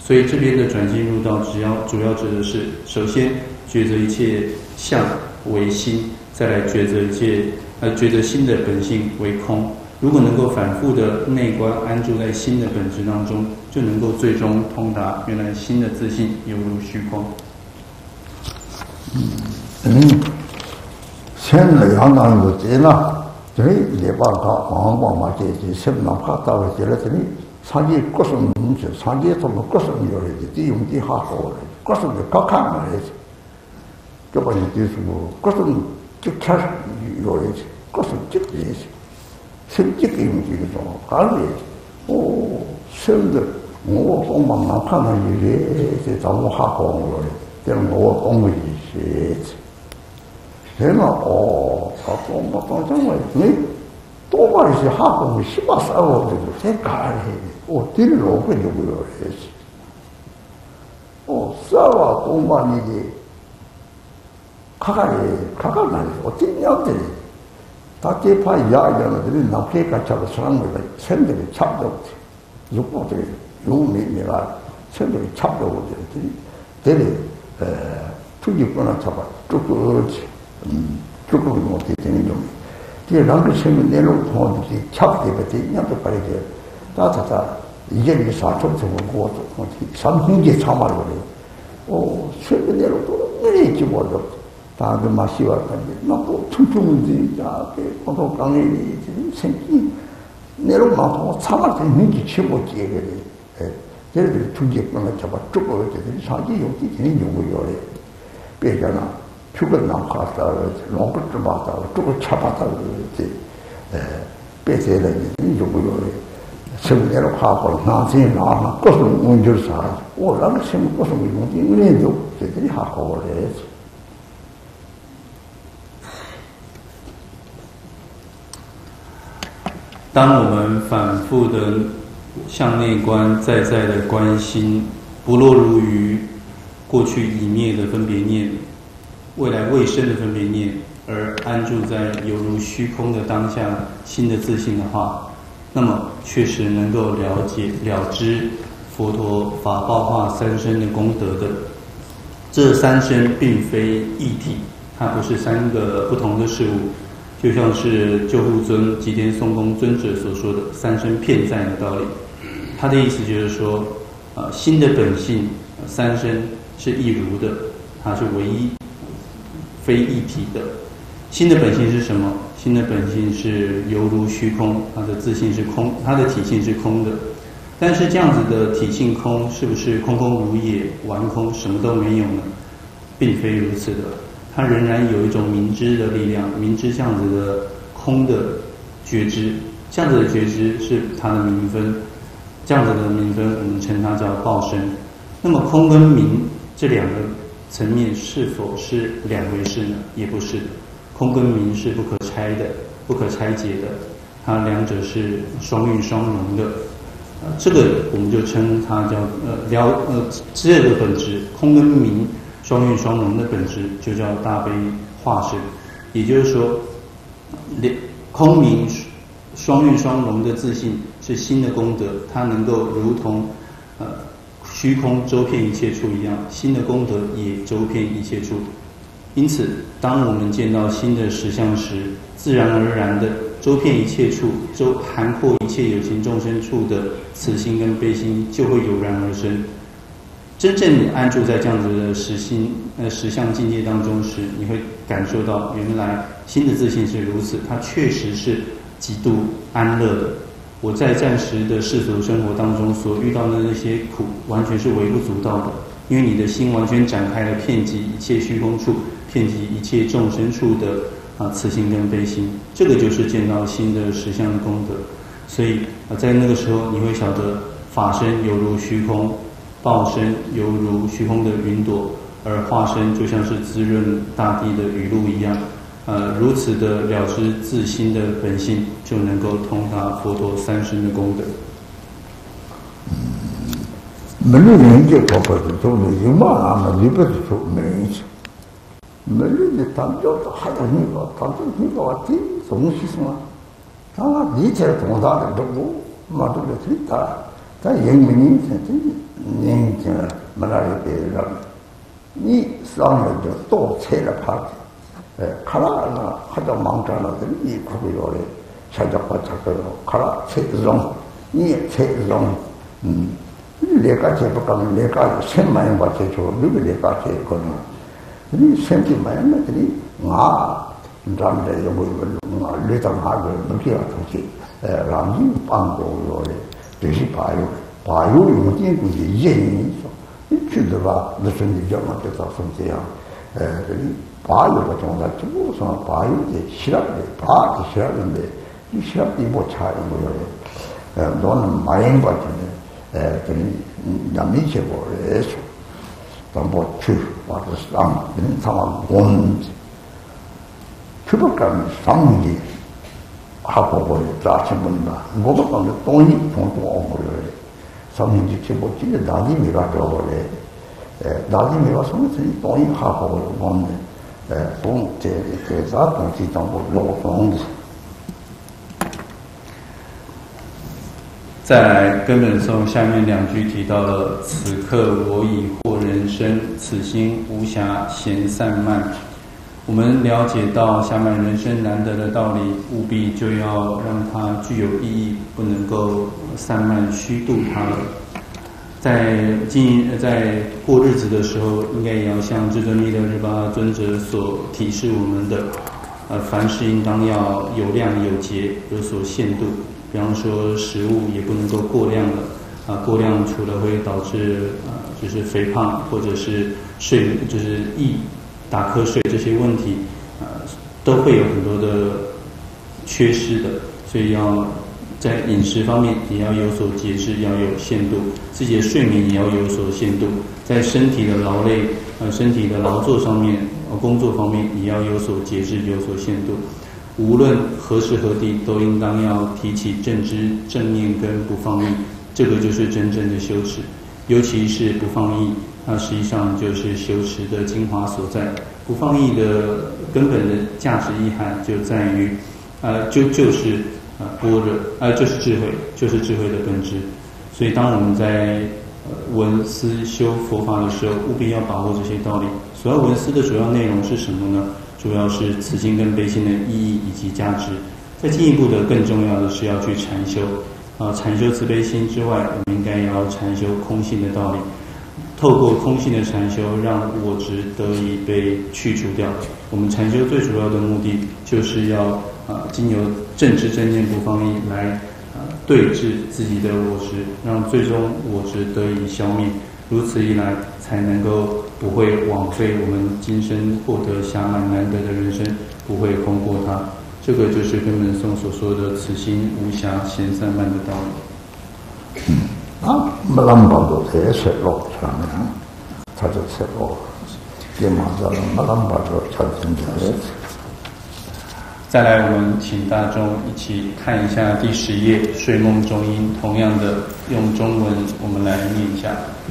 所以这边的转心入道，只要主要指的是，首先觉得一切相为心，再来觉得一切呃觉得心的本性为空。如果能够反复的内观安住在心的本质当中，就能够最终通达原来心的自性犹如虚空。 嗯，现在阳光是这样，这里也把它往往嘛，这这什么话到了这里这里，长期各种东西，长期怎么各种有的，这用的还好的，各种的各看嘛的，这把你就是各种就开始有的，各种这个的。甚至给用这个种搞的，哦，甚至我讲慢慢看到有些在找我下讲了的，但我讲过一些，然后哦，他讲我讲讲话，你多半是下讲是把啥我这个才搞的，哦，这个老会就不要的，哦，啥话讲把你的，看看的，看看那里，我怎样的。다시 파 이야기하는 남해가처럼 사람들이 샘들이 참도지 육보들이 용미미가 샘들이 참도지 대리 투기권을 잡아 쭈꾸지 쭈꾸기 못해 되는 좀 뒤에 남들 샘을 내놓고 통하듯이 참게 되지 인양도 빠르게 따다다 이제 이 사촌성을 구워서 삼흥기에 참아를 그래요 오 샘을 내놓고 이래 있지 못해 다들 마시와 나고 춤추는지 자게 고도 강의니 생기 내려가고 참을 때 능기 치고지 그래. 예. 저들 투기권을 잡아 쫓고 저들이 사기 용기 되는 용어요래. 빼잖아. 죽은 남 갔다 농부 좀 왔다 쫓고 잡았다 그러지. 예. 빼세는 용어요래. 세분대로 가고 나중에 나와 것을 운줄사 올라가 세무 것을 용기 은혜도 저들이 하고 그래. 当我们反复的向内观，在在的观心，不落入于过去已灭的分别念，未来未生的分别念，而安住在犹如虚空的当下心的自性的话，那么确实能够了解了知佛陀法报化三身的功德的。这三身并非一体，它不是三个不同的事物。就像是救护尊吉田松公尊者所说的三身遍在的道理，他的意思就是说，呃，心的本性三身是一如的，它是唯一，非一体的。心的本性是什么？心的本性是犹如虚空，它的自性是空，它的体性是空的。但是这样子的体性空，是不是空空如也，完空，什么都没有呢？并非如此的。它仍然有一种明知的力量，明知这样子的空的觉知，这样子的觉知是它的明分，这样子的明分我们称它叫报身。那么空跟明这两个层面是否是两回事呢？也不是的，空跟明是不可拆的，不可拆解的，它两者是双运双融的。呃，这个我们就称它叫呃了呃这个本质，空跟明。双运双融的本质就叫大悲化身，也就是说，空明双运双融的自性是心的功德，它能够如同呃虚空周遍一切处一样，心的功德也周遍一切处。因此，当我们见到心的实相时，自然而然的周遍一切处，周涵括一切有情众生处的慈心跟悲心就会油然而生。真正安住在这样子的实心呃实相境界当中时，你会感受到原来心的自性是如此，它确实是极度安乐的。我在暂时的世俗生活当中所遇到的那些苦，完全是微不足道的，因为你的心完全展开了遍及一切虚空处，遍及一切众生处的啊慈心跟悲心，这个就是见到心的实相的功德。所以啊，在那个时候你会晓得法身犹如虚空。报身犹如虚空的云朵，而化身就像是滋润大地的雨露一样，呃，如此的了知自心的本性，就能够通达佛陀三身的功德。 没有人就搞不出，就你有嘛啊？你不是说没人去，没人的当教的还有那个，当教那个第总是什么？啊，以前同大的都不，嘛都是最大。 在人民人生这年轻人没哪里别人，你上了就多拆了怕的，哎，看了那还到忙着了，你可不要嘞，才叫我这个看了拆容，你也拆容，嗯，那个拆不干，那个千万把拆出，那个那个拆可能，你千几万那这里啊，咱们这有没有啊？你到哪个那边出去？呃，让你帮过我嘞，这是朋友，朋友用点估计人说，你觉得吧？那是你要么就造成这样，呃，这里朋友的状态，就说朋友的希腊的，朋友希腊人的，你希腊的不差有没有嘞？呃，多人买人过去呢，呃，这里让你去过来说，咱不去，或者是让人他妈工，去不干商业。하고 보니 자신분이나 뭐가 방금 돈이 돈도 오고요. 성인지 치고 진짜 나디미가 되어버려. 나디미가 성인이 돈이 하고 보니 돈제 그래서 돈이 정도 로동。 再来，根本颂下面两句提到了“此刻我已获人身，此心无暇闲散漫”。我们了解到暇满人生难得的道理，务必就要让它具有意义，不能够散漫虚度它了。在经在过日子的时候，应该也要像至尊弥勒日巴尊者所提示我们的，呃，凡事应当要有量有节，有所限度。比方说食物也不能够过量了，啊，过量除了会导致呃就是肥胖或者是睡就是易打瞌睡这些问题，呃，都会有很多的缺失的，所以要在饮食方面也要有所节制，要有限度，自己的睡眠也要有所限度，在身体的劳累呃身体的劳作上面，呃工作方面也要有所节制，有所限度。无论何时何地，都应当要提起正知、正念跟不放逸，这个就是真正的修持。尤其是不放逸，它实际上就是修持的精华所在。不放逸的根本的价值意涵就在于，呃，就就是呃般若，呃，就是智慧，就是智慧的本质。所以，当我们在呃闻思修佛法的时候，务必要把握这些道理。所要闻思的主要内容是什么呢？主要是慈心跟悲心的意义以及价值。再进一步的，更重要的是要去禅修。啊，禅修慈悲心之外，我们应该要禅修空性的道理。透过空性的禅修，让我执得以被去除掉。我们禅修最主要的目的，就是要啊，经由正知正念不放逸来啊对治自己的我执，让最终我执得以消灭。如此一来，才能够不会枉费我们今生获得暇满难得的人生，不会空过它。这个就是根本颂所说的此心无暇闲散漫的道理。 嗯啊，没那么多这些路上面，他就说路，也马上没那么多产生的。 再来，我们请大众一起看一下第十页《睡梦中音》，同样的用中文我们来念一下。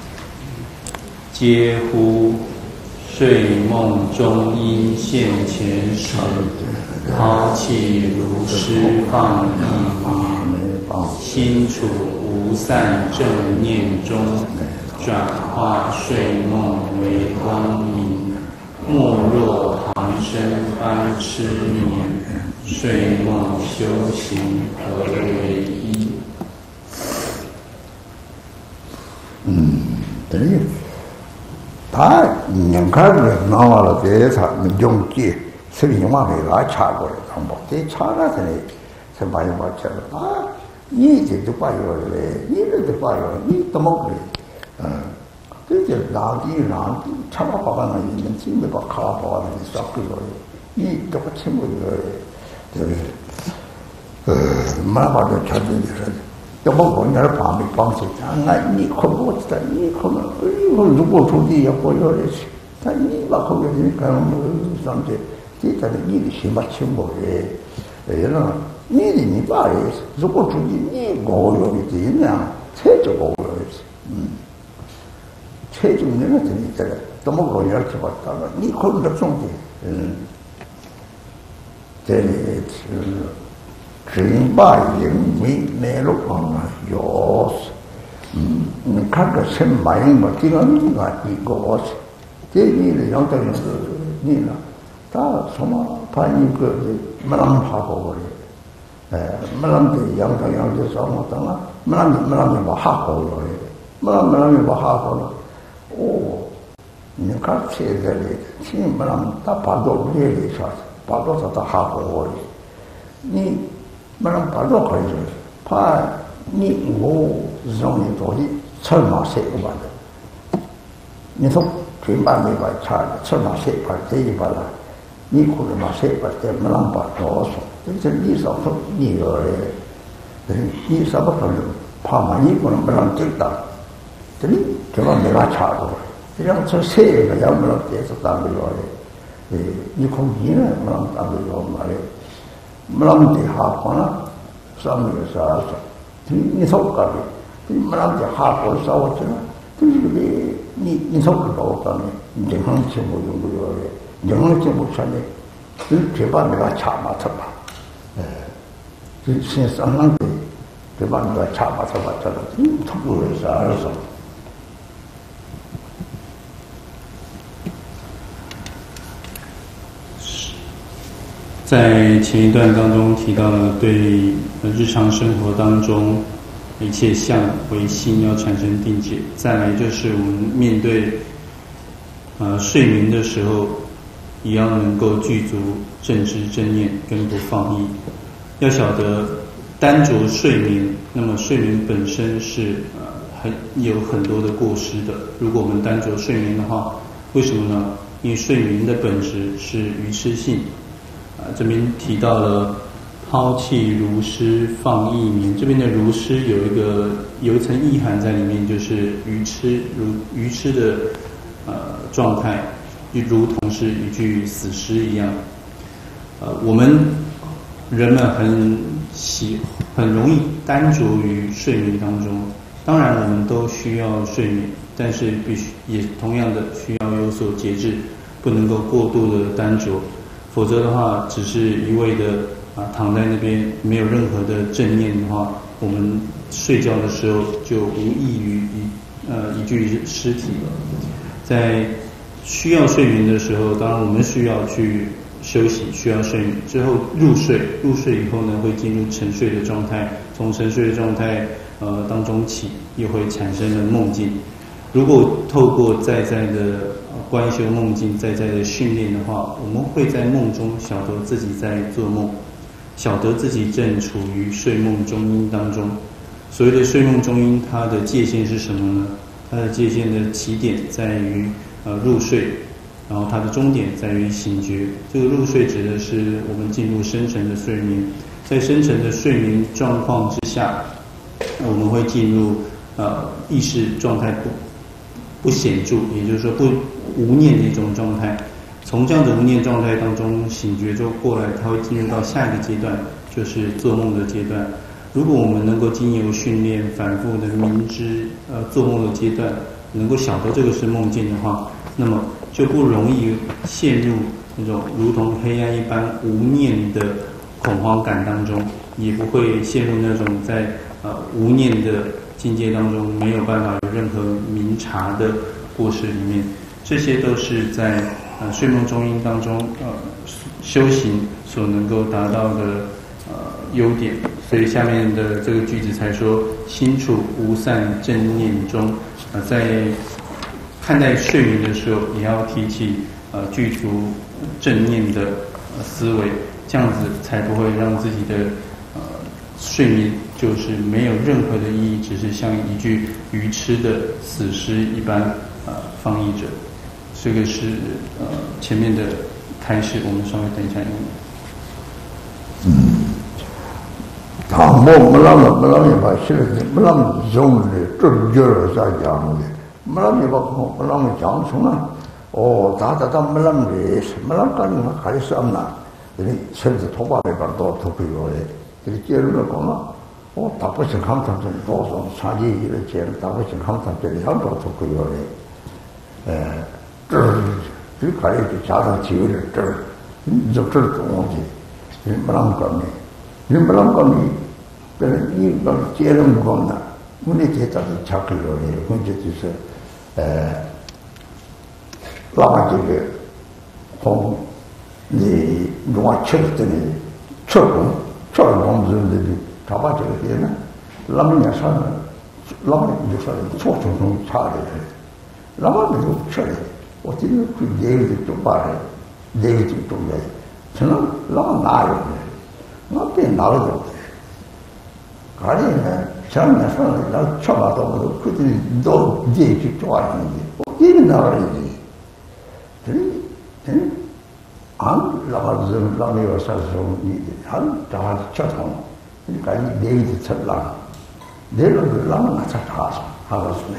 嗟乎！睡梦中音现前时，抛弃如诗放逸语，心处无散正念中，转化睡梦为光明。莫若旁生般痴眠，睡梦修行何为依？ 嗯，对。他人家人拿了这他用记，所以往回来查过来，他冇这查了才才把人把查了啊！你这就把有嘞，你这就把有，你怎么个嘞？嗯，这就哪里哪里查了把那人家真没把卡把那个啥个了，你这个全部的，对不对？呃，马把这查进去了。怎么我那儿旁边帮手讲，哎，你可不知道，你可能，哎呦，如果出去要过要的去，但你把后面人看我们上去，这在你的心把清楚的，哎了，你的你把的，如果出去你我要的这样，才就我要的，嗯，才就那个这里在了，怎么我要去把它了？你可能这种的，嗯，这里是。只因把人为内陆方啊，有嗯，你看个什么样嘛？这个你看一个我是，这你的样子是你了，他什么怕一个的没能爬过的，哎，没能的样子样子什么的嘛，没能没能把爬过了的，没能没能把爬过了，哦，你看现在的，现在没能他爬到这里啥子，爬到他他爬过的，你没能爬到可以说，怕。你我容易做的车马车个吧的，你从全班没把差的车马车把这一把了，你可能马车把这没能把多少，这是你少说你个嘞，你什么可能怕嘛？你可能没能知道，这里这个没法差过，这样车车个要没能接触当个了嘞，诶，你空气呢没能当个了嘛嘞，没能地下可能上面啥啥。你说个的，你没让人哈过少我知道，就是个你你说个老干的，你正常节目用不了的，正常节目上的，你这把那个差嘛差吧，哎，就先上上的，这把那个差嘛差吧差了，嗯，差不多是二十。 在前一段当中提到了对日常生活当中一切相为心要产生定解，再来就是我们面对呃睡眠的时候，也要能够具足正知正念跟不放逸。要晓得单着睡眠，那么睡眠本身是呃很有很多的过失的。如果我们单着睡眠的话，为什么呢？因为睡眠的本质是愚痴性。啊，这边提到了抛弃如失放逸眠，这边的如失有一个有一层意涵在里面，就是愚痴如愚痴的呃状态，就如同是一具死尸一样。呃，我们人们很喜很容易耽着于睡眠当中，当然我们都需要睡眠，但是必须也同样的需要有所节制，不能够过度的耽着。否则的话，只是一味的啊躺在那边，没有任何的正念的话，我们睡觉的时候就无异于一呃一具尸体了。在需要睡眠的时候，当然我们需要去休息，需要睡眠之后入睡，入睡以后呢，会进入沉睡的状态，从沉睡的状态呃当中起，又会产生了梦境。如果透过在在的观修梦境，在在的训练的话，我们会在梦中晓得自己在做梦，晓得自己正处于睡梦中阴当中。所谓的睡梦中阴，它的界限是什么呢？它的界限的起点在于呃入睡，然后它的终点在于醒觉。这个入睡指的是我们进入深层的睡眠，在深层的睡眠状况之下，我们会进入呃意识状态不。不显著，也就是说不无念的一种状态。从这样的无念状态当中醒觉之后过来，它会进入到下一个阶段，就是做梦的阶段。如果我们能够经由训练反复的明知呃做梦的阶段，能够晓得这个是梦境的话，那么就不容易陷入那种如同黑暗一般无念的恐慌感当中，也不会陷入那种在呃无念的境界当中没有办法有任何明察的过失里面。这些都是在呃睡梦中阴当中呃修行所能够达到的呃优点。所以下面的这个句子才说心处无散正念中，呃在看待睡眠的时候也要提起呃具足正念的呃思维，这样子才不会让自己的呃睡眠就是没有任何的意义，只是像一具愚痴的死尸一般呃放逸着。这个是呃前面的开始，我们稍微等一下用。 嗯，他没没那么没那么把现在没那么用的正确的在讲的，没那么把没那么讲出来。哦，大家都没那么的，没那么干嘛还是什么？这里甚至头发那边都都可以了。这个结论来讲呢，哦，大部分看他这多少产业的结论，大部分看他这里很多都可以了。呃。这儿最开始就加上几个人这儿，你就这儿做东西，你不能搞你，你不能搞你，但是你搞结论不搞呢， 我那天早上巧克力了，我觉就是呃，老板这个从你如果吃的这里吃工吃工子的他把这个店呢，那么年上呢，老板就说错从中差的，老板没有吃的，我今天去那个就把的，那个就重要，成了老板哪有的，我别拿了的。가리는 저면서 나 쳐봐도 그들이 너 이제 좋아하는지 어디에 나가야지. 그 안 나가서 라미와 사서 한 다 쳐서 그러니까 이 내일도 쳤라. 내일도 라면 맞춰 다 하겠습니다.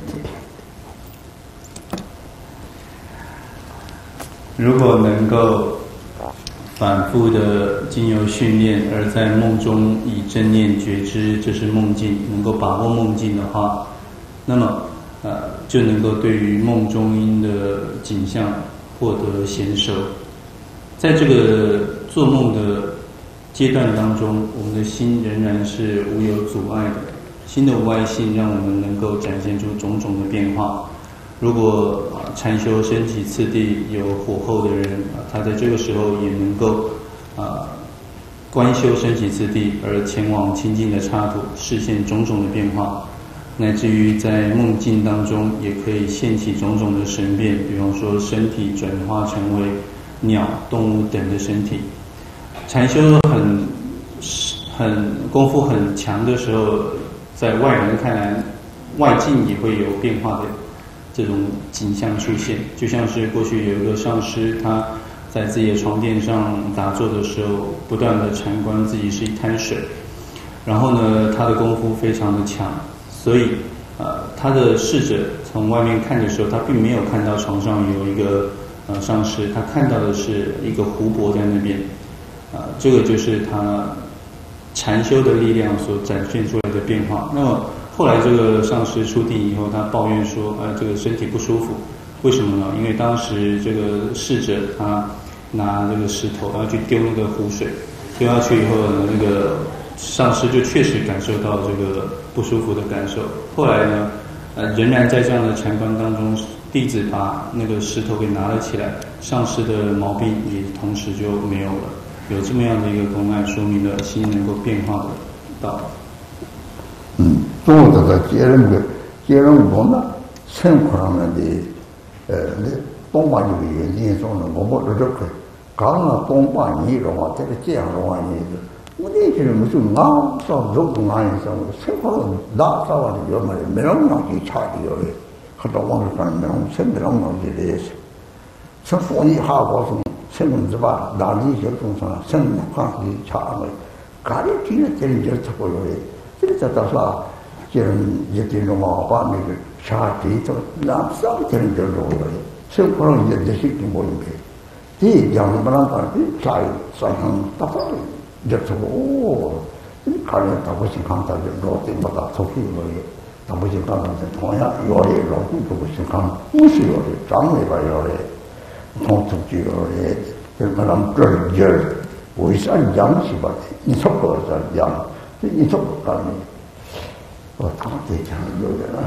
如果能够反复的经由训练，而在梦中以正念觉知，这是梦境，能够把握梦境的话，那么呃就能够对于梦中音的景象获得娴熟。在这个做梦的阶段当中，我们的心仍然是无有阻碍的，心的无碍性让我们能够展现出种种的变化。如果啊禅修身体次第有火候的人啊，他在这个时候也能够啊观修身体次第，而前往清净的刹土，视现种种的变化，乃至于在梦境当中也可以现起种种的神变，比方说身体转化成为鸟、动物等的身体。禅修很很功夫很强的时候，在外人看来，外境也会有变化的这种景象出现，就像是过去有一个上师，他在自己的床垫上打坐的时候，不断的禅观自己是一滩水，然后呢，他的功夫非常的强，所以呃，他的侍者从外面看的时候，他并没有看到床上有一个呃上师，他看到的是一个湖泊在那边，啊、呃，这个就是他禅修的力量所展现出来的变化。那么后来这个上师出定以后，他抱怨说，呃，这个身体不舒服，为什么呢？因为当时这个侍者他拿这个石头要去丢那个湖水，丢下去以后呢，那个上师就确实感受到这个不舒服的感受。后来呢，呃，仍然在这样的禅观当中，弟子把那个石头给拿了起来，上师的毛病也同时就没有了。有这么样的一个公案，说明了心能够变化的道理。 嗯，中国的接人个接人多呢，生活上面的呃，那东巴这个原因说呢，我们这个刚刚东巴你的话，这个这样的话你是，我那些人是俺上如果俺上生活上哪啥玩意有么的，没让俺去查的有的，很多网上没让生没让俺去的是，像说你哈告诉生活是吧，哪里些东西生活上去查的，咖喱鸡呢，这里就吃过有的。这个叫啥？这人一点钟嘛，把那个茶地头拿上这人就落了，生活上也这些都没有的。第一样不能干，第二上上打发的，就说哦，你看人他不是看他就落地不打出去了，他不是看他是同样要的落地都不是看，不是要的，长尾巴要的，从出去要的，这个人这儿这儿，为啥养起吧？你说过是养。你怎么干的？我他这讲有点啊。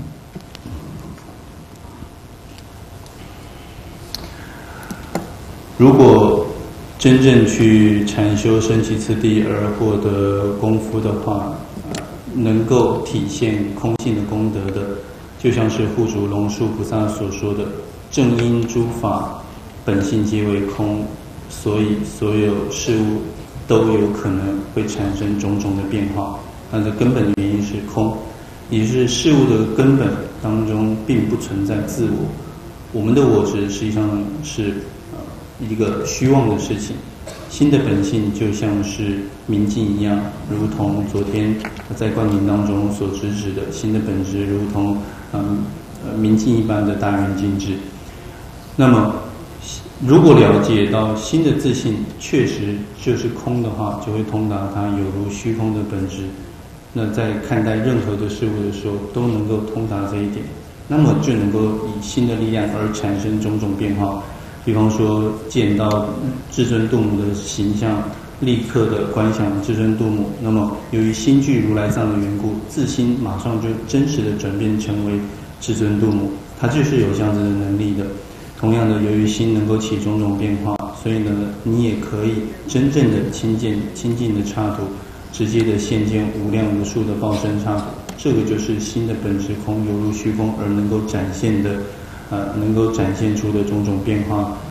如果真正去禅修身体次第而获得功夫的话，能够体现空性的功德的，就像是护主龙树菩萨所说的：“正因诸法本性皆为空，所以所有事物都有可能会产生种种的变化，它的根本原因是空，也就是事物的根本当中并不存在自我。我们的我执实际上是呃一个虚妄的事情。心的本性就像是明镜一样，如同昨天在观点当中所直指的，心的本质如同嗯呃明镜一般的大圆镜智。那么如果了解到心的自性确实就是空的话，就会通达它有如虚空的本质。那在看待任何的事物的时候，都能够通达这一点，那么就能够以心的力量而产生种种变化。比方说，见到至尊度母的形象， 立刻的观想至尊度母。那么由于心具如来藏的缘故，自心马上就真实的转变成为至尊度母，它就是有这样子的能力的。同样的，由于心能够起种种变化，所以呢，你也可以真正的亲近亲近的刹土，直接的现见无量无数的报身刹土。这个就是心的本质空，犹如虚空而能够展现的，呃，能够展现出的种种变化。